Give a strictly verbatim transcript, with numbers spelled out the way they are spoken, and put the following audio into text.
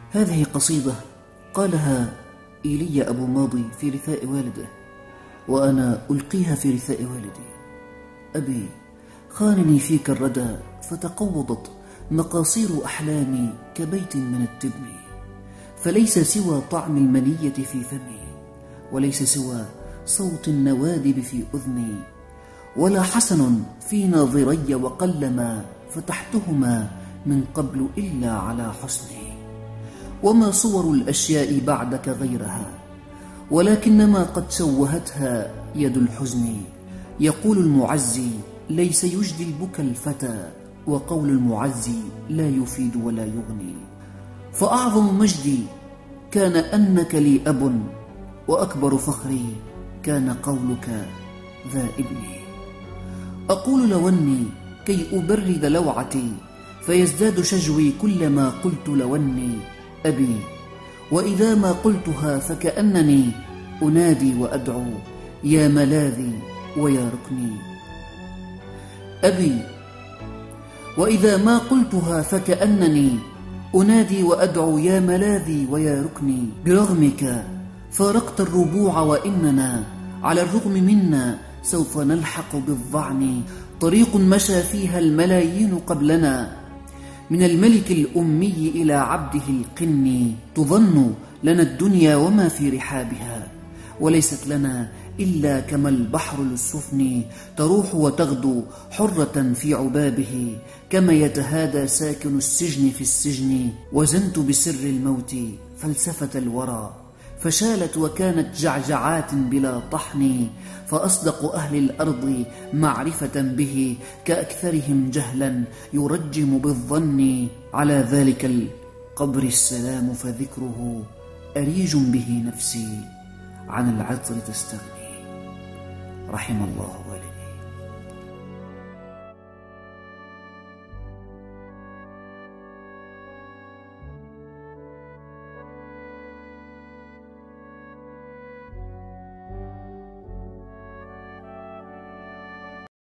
هذه قصيدة قالها إيليا أبو ماضي في رثاء والده، وأنا ألقيها في رثاء والدي. أبي، خانني فيك الردى فتقوضت مقاصير أحلامي كبيت من التبن، فليس سوى طعم المنية في فمي، وليس سوى صوت النوادب في أذني، ولا حسن في ناظري وقلما فتحتهما من قبل إلا على حسني، وما صور الأشياء بعدك غيرها، ولكنما قد شوهتها يد الحزن. يقول المعزي: ليس يجدي البكى الفتى، وقول المعزي لا يفيد ولا يغني. فأعظم مجدي كان أنك لي أب، وأكبر فخري كان قولك ذا ابني. أقول لو أني كي أبرد لوعتي، فيزداد شجوي كلما قلت لو أني أبي، وإذا ما قلتها فكأنني أنادي وأدعو يا ملاذي ويا ركني. أبي، وإذا ما قلتها فكأنني أنادي وأدعو يا ملاذي ويا ركني. برغمك فارقت الربوع، وإننا على الرغم منا سوف نلحق بالظعن. طريق مشى فيها الملايين قبلنا، من الملك الأمي إلى عبده القني. تظن لنا الدنيا وما في رحابها، وليست لنا إلا كما البحر للسفن. تروح وتغدو حرة في عبابه، كما يتهادى ساكن السجن في السجن. وزنت بسر الموت فلسفة الورى، فشالت وكانت جعجعات بلا طحن. فأصدق أهل الأرض معرفة به، كأكثرهم جهلا يرجم بالظن. على ذلك القبر السلام، فذكره أريج به نفسي عن العطر تستغني. رحم الله